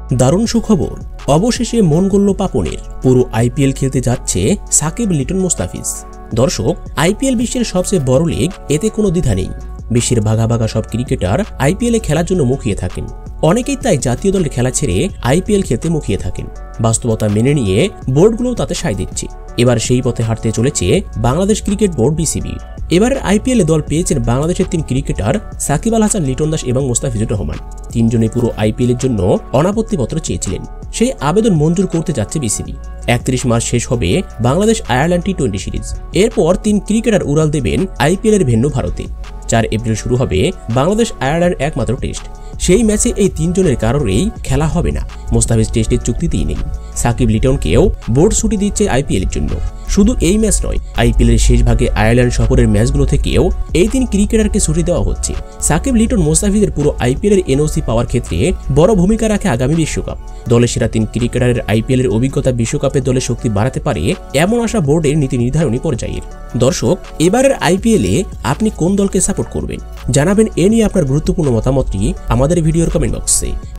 দারুণ সুখবর, অবশেষে মন গড়ল পাপনের। পুরো আইপিএল খেলতে যাচ্ছে সাকিব, লিটন, মুস্তাফিজ। দর্শক, আইপিএল বিশ্বের সবচেয়ে বড় লিগ, এতে কোনো দ্বিধা নেই। বিশ্বের ভাগা ভাগা সব ক্রিকেটার আইপিএলে খেলার জন্য মুখিয়ে থাকেন। অনেকেই তাই জাতীয় দলের খেলা ছেড়ে আইপিএল খেলতে মুখিয়ে থাকেন। বাস্তবতা মেনে নিয়ে বোর্ডগুলোও তাতে সায় দিচ্ছে। এবার সেই পথে হাঁটতে চলেছে বাংলাদেশ ক্রিকেট বোর্ড বিসিবি। এবারের আইপিএলে দল পেয়েছেন বাংলাদেশের 3 ক্রিকেটার সাকিব আল হাসান, লিটন দাস এবং মুস্তাফিজুর রহমান। 3 জনে পুরো আইপিএলের জন্য অনাপত্তিপত্র চেয়েছিলেন। সেই আবেদন মঞ্জুর করতে যাচ্ছে বিসিবি। 31 মার্চ শেষ হবে বাংলাদেশ আয়ারল্যান্ড টি20 সিরিজ। এরপর 3 ক্রিকেটার উড়াল দেবেন আইপিএলের ভেন্যু ভারতে। 4 এপ্রিল শুরু হবে বাংলাদেশ আয়ারল্যান্ড একমাত্র টেস্ট। সেই ম্যাচে এই 3 জনের কারোরই খেলা হবে না। মুস্তাফিজ টেস্টের চুক্তিতেই নেই। সাকিব, লিটনকেও বোর্ড ছুটি দিচ্ছে আইপিএলের জন্য। শুধু এই ম্যাচ নয়, আইপিএলের শেষ ভাগে আয়ারল্যান্ড সফরের ম্যাচগুলো থেকেও এই 3 ক্রিকেটারকে ছুটি দেওয়া হচ্ছে। সাকিব, লিটন, মুস্তাফিজের পুরো আইপিএলের এনওসি পাওয়ার ক্ষেত্রে বড় ভূমিকা রাখে আগামী বিশ্বকাপ। দলের সেরা 3 ক্রিকেটারের আইপিএলের অভিজ্ঞতা বিশ্বকাপের দলের শক্তি বাড়াতে পারে, এমন আশা বোর্ডের নীতি নির্ধারণী পর্যায়ের। দর্শক, এবারের আইপিএলে আপনি কোন দলকে সাপোর্ট করবেন জানাবেন। এ নিয়ে আপনার গুরুত্বপূর্ণ মতামতটি আমাদের ভিডিওর কমেন্ট বক্সে।